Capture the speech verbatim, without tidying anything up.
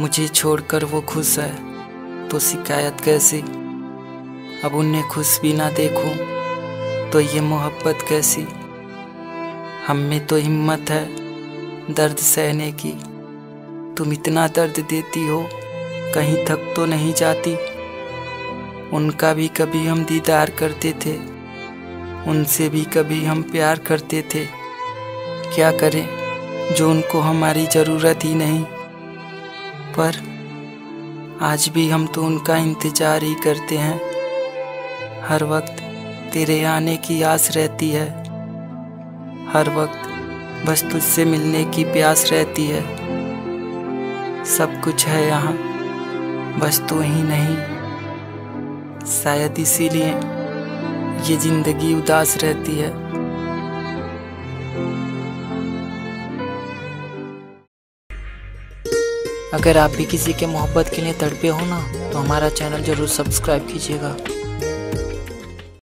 मुझे छोड़कर वो खुश है तो शिकायत कैसी। अब उन्हें खुश भी ना देखूं तो ये मोहब्बत कैसी। हम में तो हिम्मत है दर्द सहने की, तुम इतना दर्द देती हो कहीं थक तो नहीं जाती। उनका भी कभी हम दीदार करते थे, उनसे भी कभी हम प्यार करते थे। क्या करें जो उनको हमारी ज़रूरत ही नहीं, पर आज भी हम तो उनका इंतज़ार ही करते हैं। हर वक्त तेरे आने की आस रहती है, हर वक्त बस तुझसे मिलने की प्यास रहती है। सब कुछ है यहाँ बस तू ही नहीं, शायद इसीलिए ये जिंदगी उदास रहती है। अगर आप भी किसी के मोहब्बत के लिए तड़पे हो ना, तो हमारा चैनल जरूर सब्सक्राइब कीजिएगा।